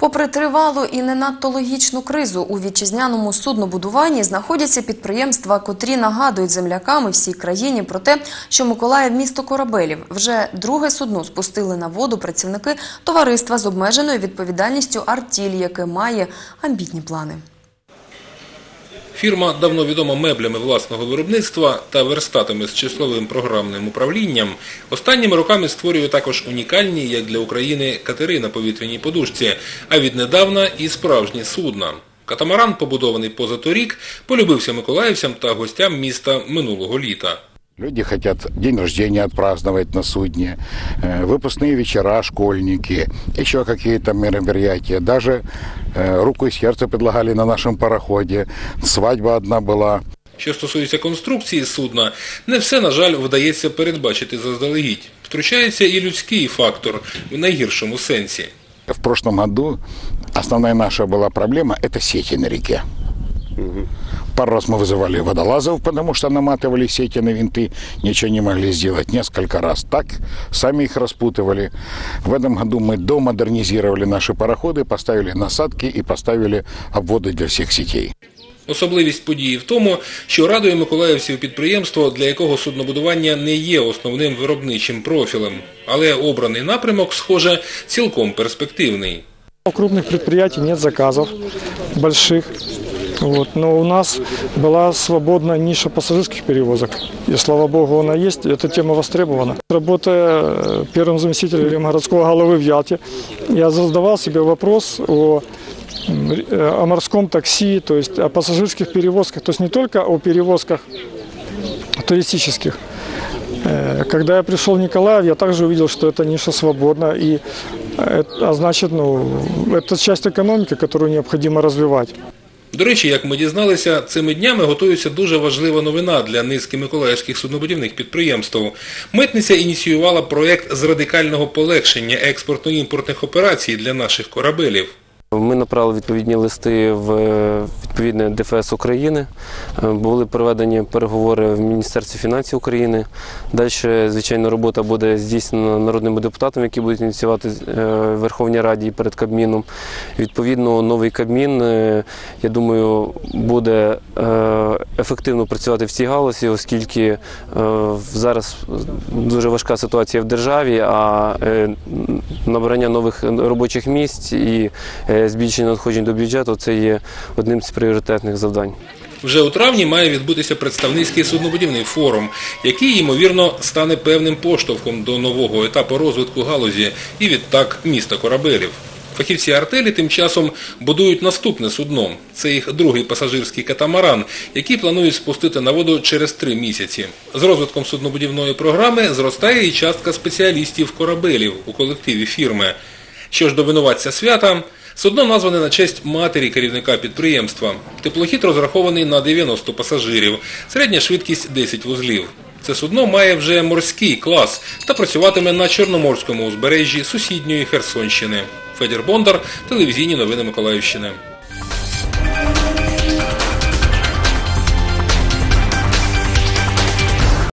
Попри тривалу і не надто логічну кризу у вітчизняному суднобудуванні знаходяться підприємства, котрі нагадують землякам і всій країні про те, що Миколаїв – місто корабелів. Вже друге судно спустили на воду працівники товариства з обмеженою відповідальністю «Артіль», яке має амбітні плани. Фірма давно відома меблями власного виробництва та верстатами з числовим програмним управлінням. Останніми роками створює також унікальні, як для України, катери на повітряній подушці, а віднедавна і справжні судна. Катамаран, побудований позаторік, полюбився миколаївцям та гостям міста минулого літа. Люди хотят день рождения отпраздновать на судне, выпускные вечера, школьники, еще какие-то мероприятия. Даже руку и сердце предлагали на нашем пароходе. Свадьба одна была. Що стосується конструкції судна, не все, на жаль, вдається передбачити заздалегідь. Втручається і людський фактор в найгіршому сенсі. В прошлом году основная наша была проблема – это сети на реке. Пару раз мы вызывали водолазов, потому что наматывали сети на винты, ничего не могли сделать. Несколько раз так, сами их распутывали. В этом году мы домодернизировали наши пароходы, поставили насадки и поставили обводы для всех сетей. Особливість події в тому, що радує миколаївців підприємство, для якого суднобудування не є основним виробничим профілем. Але обраний напрямок, схоже, цілком перспективний. У крупных предприятий нет заказов больших. Но у нас была свободная ниша пассажирских перевозок. И, слава богу, она есть, эта тема востребована. Работая первым заместителем городского головы в Ялте, я задавал себе вопрос о морском такси, то есть о пассажирских перевозках, то есть не только о перевозках туристических. Когда я пришел в Николаев, я также увидел, что эта ниша свободна, и, а значит, это часть экономики, которую необходимо развивать. До речі, як ми дізналися, цими днями готується дуже важлива новина для низки миколаївських суднобудівних підприємств. Митниця ініціювала проєкт з радикального полегшення експортно-імпортних операцій для наших корабелів. Ми направили відповідні листи в відповідне ДФС України, були проведені переговори в Міністерстві фінансів України. Далі, звичайно, робота буде здійснена народними депутатами, які будуть ініціювати в Верховній Раді перед Кабміном. Відповідно, новий Кабмін, я думаю, буде ефективно працювати в цій галузі, оскільки зараз дуже важка ситуація в державі, а набирання нових робочих місць і збільшення надходжень до бюджету – це є одним з пріоритетних завдань. Вже у травні має відбутися представницький суднобудівний форум, який, ймовірно, стане певним поштовхом до нового етапу розвитку галузі і, відтак, міста корабелів. Фахівці «Артелі» тим часом будують наступне судно. Це їх другий пасажирський катамаран, який планують спустити на воду через 3 місяці. З розвитком суднобудівної програми зростає і частка спеціалістів корабелів у колективі фірми. Що ж до винуватця свята, судно назване на честь матері керівника підприємства. Теплохід розрахований на 90 пасажирів, середня швидкість 10 вузлів. Це судно має вже морський клас та працюватиме на Чорноморському узбережжі сусідньої Херсонщини. Федір Бондар, телевізійні новини Миколаївщини.